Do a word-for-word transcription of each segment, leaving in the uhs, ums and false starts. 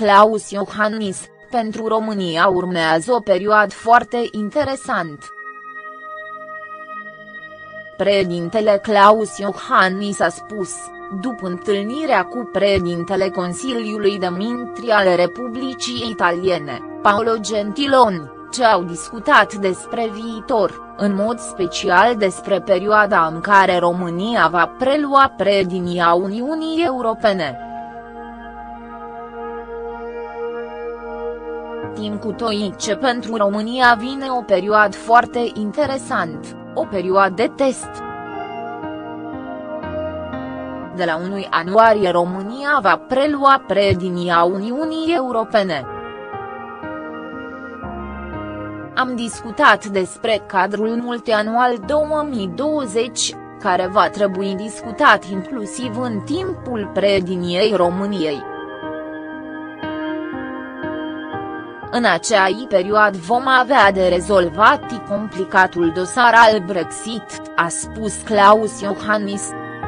Klaus Iohannis: pentru România urmează o perioadă foarte interesantă. Președintele Klaus Iohannis a spus, după întâlnirea cu președintele Consiliului de Ministri al Republicii Italiene, Paolo Gentiloni, ce au discutat despre viitor, în mod special despre perioada în care România va prelua președinția Uniunii Europene. Timp cu toi ce pentru România vine o perioadă foarte interesantă, o perioadă de test. De la unu ianuarie România va prelua președinția Uniunii Europene. Am discutat despre cadrul multianual două mii douăzeci, care va trebui discutat inclusiv în timpul președinției României. În acea perioadă vom avea de rezolvat complicatul dosar al Brexit, a spus Klaus Iohannis.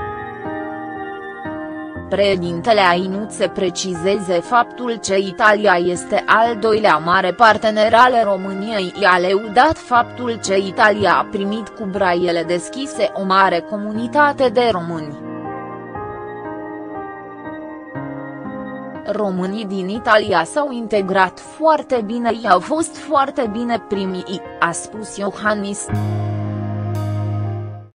Președintele a inut să precizeze faptul că Italia este al doilea mare partener al României. I-a lăudat faptul că Italia a primit cu braiele deschise o mare comunitate de români. Românii din Italia s-au integrat foarte bine, i-au fost foarte bine primii, a spus Iohannis.